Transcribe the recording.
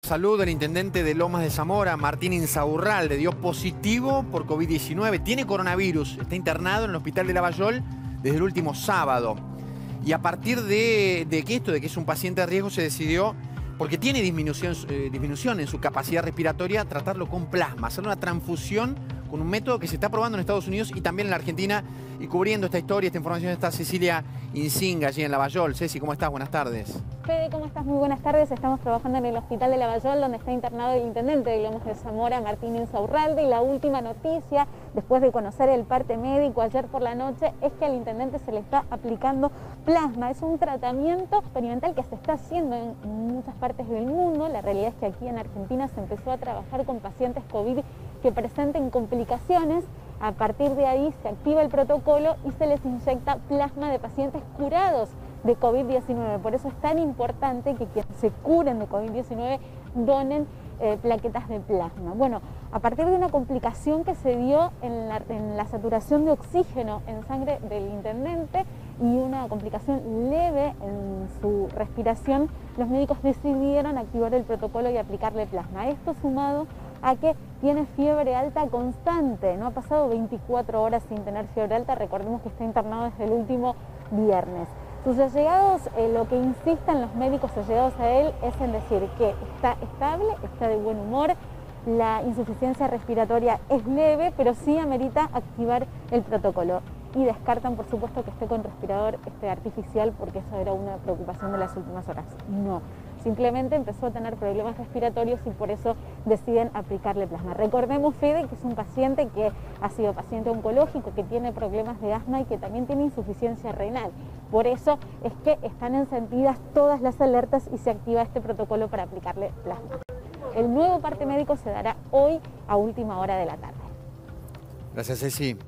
Salud del intendente de Lomas de Zamora, Martín Insaurralde, dio positivo por COVID-19. Tiene coronavirus, está internado en el hospital de Lavallol desde el último sábado. Y a partir de que es un paciente de riesgo, se decidió, porque tiene disminución en su capacidad respiratoria, tratarlo con plasma, hacer una transfusión con un método que se está probando en Estados Unidos y también en la Argentina. Y cubriendo esta historia, esta información, está Cecilia Insinga, allí en Lavallol. Ceci, ¿cómo estás? Buenas tardes. Fede, ¿cómo estás? Muy buenas tardes. Estamos trabajando en el hospital de Lavallol, donde está internado el intendente de Lomas de Zamora, Martín Insaurralde. Y la última noticia, después de conocer el parte médico ayer por la noche, es que al intendente se le está aplicando plasma. Es un tratamiento experimental que se está haciendo en muchas partes del mundo. La realidad es que aquí en Argentina se empezó a trabajar con pacientes COVID que presenten complicaciones. A partir de ahí se activa el protocolo y se les inyecta plasma de pacientes curados de COVID-19. Por eso es tan importante que quienes se curen de COVID-19 donen plaquetas de plasma. Bueno, a partir de una complicación que se dio en la saturación de oxígeno en sangre del intendente y una complicación leve en su respiración, los médicos decidieron activar el protocolo y aplicarle plasma. Esto sumado a que tiene fiebre alta constante, no ha pasado 24 horas sin tener fiebre alta. Recordemos que está internado desde el último viernes. Sus allegados, lo que insisten los médicos allegados a él es en decir que está estable, está de buen humor, la insuficiencia respiratoria es leve, pero sí amerita activar el protocolo. Y descartan, por supuesto, que esté con respirador artificial, porque eso era una preocupación de las últimas horas. No, simplemente empezó a tener problemas respiratorios y por eso deciden aplicarle plasma. Recordemos, Fede, que es un paciente que ha sido paciente oncológico, que tiene problemas de asma y que también tiene insuficiencia renal. Por eso es que están encendidas todas las alertas y se activa este protocolo para aplicarle plasma. El nuevo parte médico se dará hoy a última hora de la tarde. Gracias, Ceci.